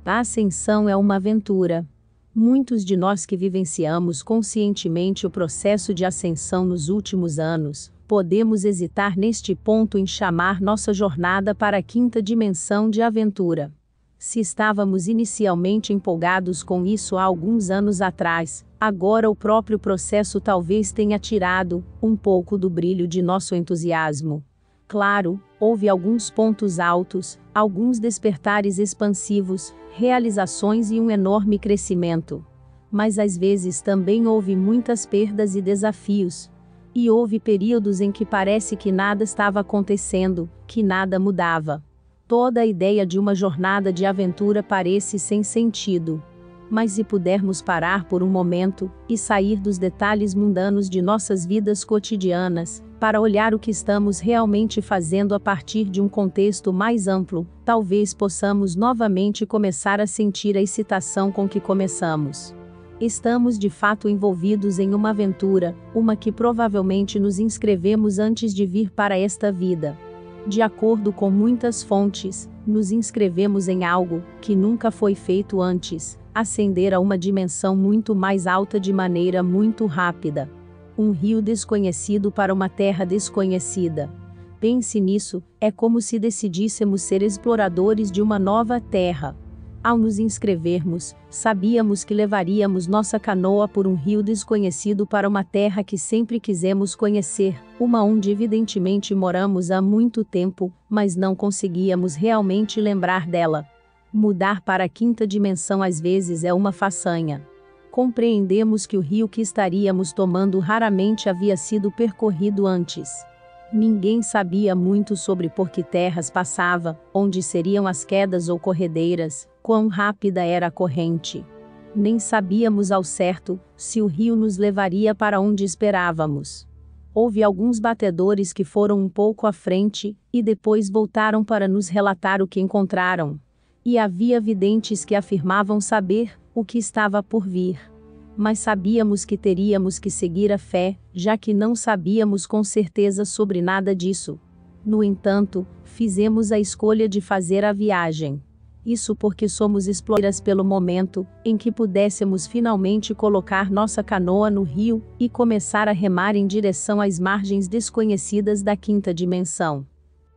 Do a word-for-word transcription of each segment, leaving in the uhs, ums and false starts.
A ascensão é uma aventura. Muitos de nós que vivenciamos conscientemente o processo de ascensão nos últimos anos, podemos hesitar neste ponto em chamar nossa jornada para a quinta dimensão de aventura. Se estávamos inicialmente empolgados com isso há alguns anos atrás, agora o próprio processo talvez tenha tirado um pouco do brilho de nosso entusiasmo. Claro, houve alguns pontos altos, alguns despertares expansivos, realizações e um enorme crescimento. Mas às vezes também houve muitas perdas e desafios. E houve períodos em que parece que nada estava acontecendo, que nada mudava. Toda a ideia de uma jornada de aventura parece sem sentido. Mas se pudermos parar por um momento, e sair dos detalhes mundanos de nossas vidas cotidianas, para olhar o que estamos realmente fazendo a partir de um contexto mais amplo, talvez possamos novamente começar a sentir a excitação com que começamos. Estamos de fato envolvidos em uma aventura, uma que provavelmente nos inscrevemos antes de vir para esta vida. De acordo com muitas fontes, nos inscrevemos em algo que nunca foi feito antes, ascender a uma dimensão muito mais alta de maneira muito rápida. Um rio desconhecido para uma terra desconhecida. Pense nisso, é como se decidíssemos ser exploradores de uma nova terra. Ao nos inscrevermos, sabíamos que levaríamos nossa canoa por um rio desconhecido para uma terra que sempre quisemos conhecer, uma onde evidentemente moramos há muito tempo, mas não conseguíamos realmente lembrar dela. Mudar para a quinta dimensão às vezes é uma façanha. Compreendemos que o rio que estaríamos tomando raramente havia sido percorrido antes. Ninguém sabia muito sobre por que terras passava, onde seriam as quedas ou corredeiras, quão rápida era a corrente. Nem sabíamos ao certo se o rio nos levaria para onde esperávamos. Houve alguns batedores que foram um pouco à frente, e depois voltaram para nos relatar o que encontraram. E havia videntes que afirmavam saber o que estava por vir. Mas sabíamos que teríamos que seguir a fé, já que não sabíamos com certeza sobre nada disso. No entanto, fizemos a escolha de fazer a viagem. Isso porque somos exploradoras pelo momento em que pudéssemos finalmente colocar nossa canoa no rio e começar a remar em direção às margens desconhecidas da quinta dimensão.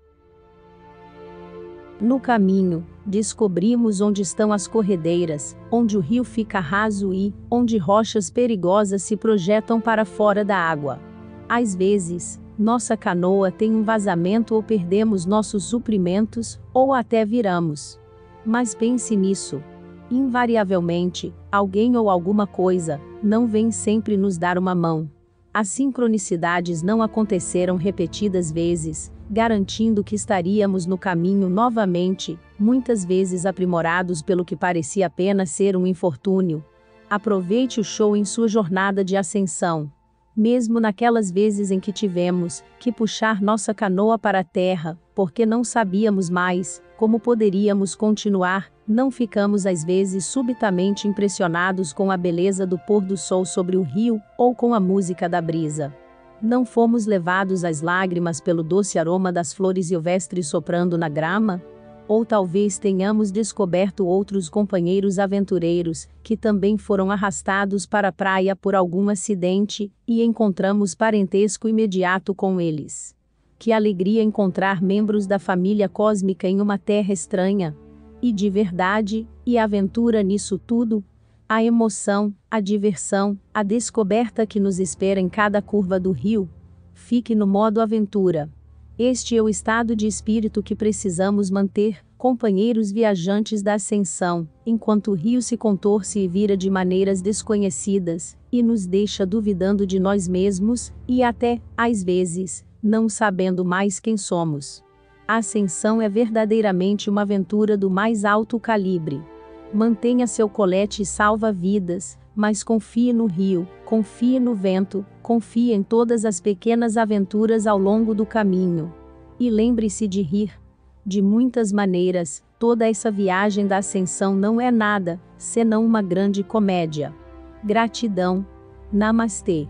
No caminho, descobrimos onde estão as corredeiras, onde o rio fica raso e onde rochas perigosas se projetam para fora da água. Às vezes, nossa canoa tem um vazamento ou perdemos nossos suprimentos, ou até viramos. Mas pense nisso. Invariavelmente, alguém ou alguma coisa não vem sempre nos dar uma mão. As sincronicidades não aconteceram repetidas vezes, garantindo que estaríamos no caminho novamente, muitas vezes aprimorados pelo que parecia apenas ser um infortúnio. Aproveite o show em sua jornada de ascensão. Mesmo naquelas vezes em que tivemos que puxar nossa canoa para a terra, porque não sabíamos mais como poderíamos continuar, não ficamos às vezes subitamente impressionados com a beleza do pôr do sol sobre o rio, ou com a música da brisa. Não fomos levados às lágrimas pelo doce aroma das flores silvestres soprando na grama? Ou talvez tenhamos descoberto outros companheiros aventureiros, que também foram arrastados para a praia por algum acidente, e encontramos parentesco imediato com eles. Que alegria encontrar membros da família cósmica em uma terra estranha! E de verdade, e a aventura nisso tudo? A emoção, a diversão, a descoberta que nos espera em cada curva do rio? Fique no modo aventura. Este é o estado de espírito que precisamos manter, companheiros viajantes da ascensão, enquanto o rio se contorce e vira de maneiras desconhecidas, e nos deixa duvidando de nós mesmos, e até, às vezes, não sabendo mais quem somos. A ascensão é verdadeiramente uma aventura do mais alto calibre. Mantenha seu colete salva-vidas, mas confie no rio, confie no vento, confie em todas as pequenas aventuras ao longo do caminho. E lembre-se de rir. De muitas maneiras, toda essa viagem da ascensão não é nada, senão uma grande comédia. Gratidão. Namastê.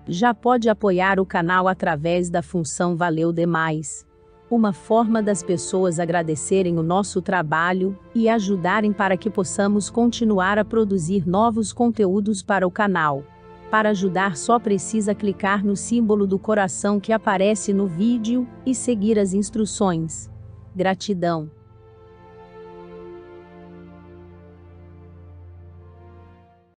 Já pode apoiar o canal através da função Valeu Demais. Uma forma das pessoas agradecerem o nosso trabalho e ajudarem para que possamos continuar a produzir novos conteúdos para o canal. Para ajudar, só precisa clicar no símbolo do coração que aparece no vídeo e seguir as instruções. Gratidão!